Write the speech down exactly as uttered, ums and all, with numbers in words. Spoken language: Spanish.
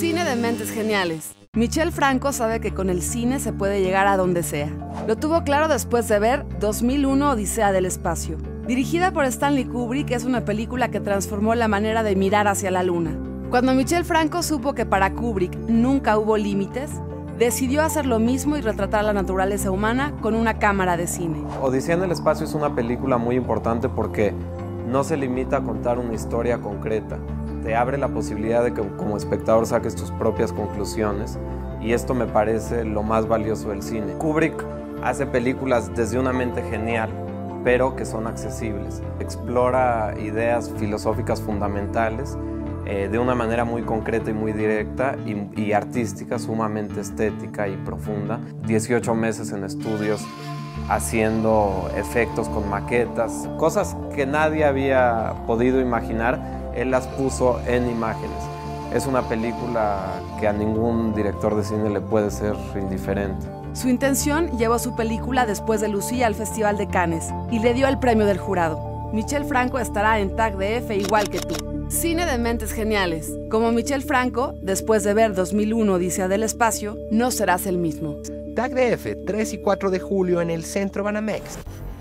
Cine de mentes geniales. Michel Franco sabe que con el cine se puede llegar a donde sea. Lo tuvo claro después de ver dos mil uno Odisea del espacio. Dirigida por Stanley Kubrick, es una película que transformó la manera de mirar hacia la luna. Cuando Michel Franco supo que para Kubrick nunca hubo límites, decidió hacer lo mismo y retratar la naturaleza humana con una cámara de cine. Odisea en el espacio es una película muy importante porque no se limita a contar una historia concreta. Te abre la posibilidad de que como espectador saques tus propias conclusiones, y esto me parece lo más valioso del cine. Kubrick hace películas desde una mente genial, pero que son accesibles. Explora ideas filosóficas fundamentales eh, de una manera muy concreta y muy directa y, y artística, sumamente estética y profunda. dieciocho meses en estudios haciendo efectos con maquetas, cosas que nadie había podido imaginar. Él las puso en imágenes. Es una película que a ningún director de cine le puede ser indiferente. Su intención llevó su película Después de Lucía al Festival de Cannes y le dio el premio del jurado. Michel Franco estará en T A C D F igual que tú. Cine de mentes geniales. Como Michel Franco, después de ver dos mil uno Odisea del espacio, no serás el mismo. T A C D F, tres y cuatro de julio en el Centro Banamex.